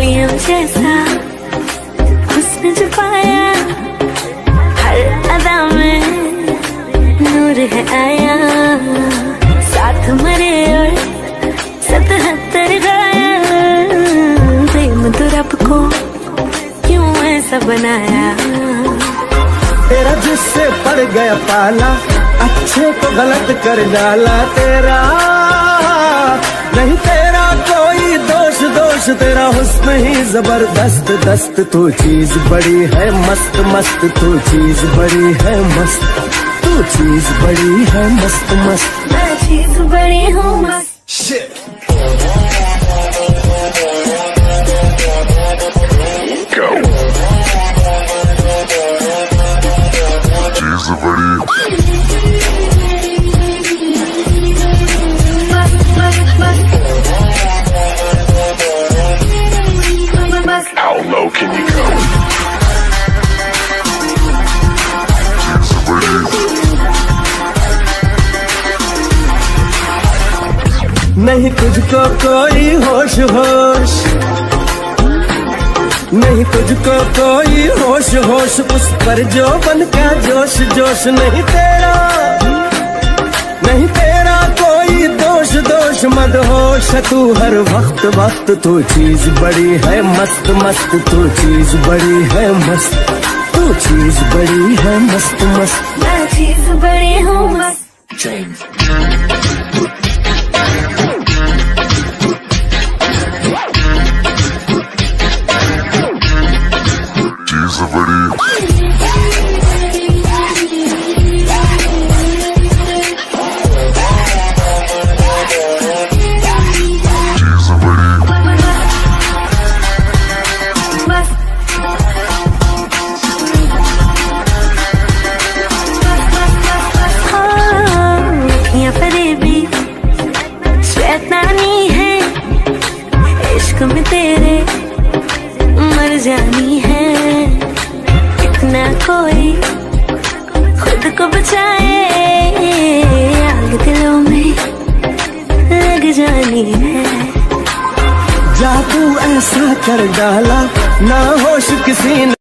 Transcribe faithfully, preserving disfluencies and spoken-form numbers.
मरियम जैसा हुस्न जो पाया, हर अदा में नूर है आया। साथ मरे और सतहत्तर गाया, प्रेम तो रब को क्यों ऐसा बनाया। तेरा जिससे पड़ गया पाला, अच्छे को गलत कर डाला। तेरा नहीं तेरा कोई दोष, दोष तेरा हुस्न ही जबरदस्त दस्त। तू चीज बड़ी है मस्त मस्त, तू चीज बड़ी है मस्त, तू चीज बड़ी है मस्त मस्त। मैं चीज बड़ी हूँ मस्त। Shit. Go. Cheez badi. How low can you go? Cheez badi. नहीं तुझको कोई होश होश, नहीं तुझको कोई होश होश, उस पर जो बन का जोश जोश। नहीं तेरा नहीं तेरा कोई दोष, दोष मत होश तू हर वक्त वक्त। तू चीज बड़ी है मस्त मस्त, तू चीज बड़ी है मस्त, तू चीज बड़ी है मस्त मस्त। मैं चीज बड़ी हूँ मस्त। Cheez badi. इश्क में तेरे मर जानी है, इतना कोई खुद को बचाए। आग दिलों में लग जानी है। जादू ऐसा कर डाला ना होश किसी ने।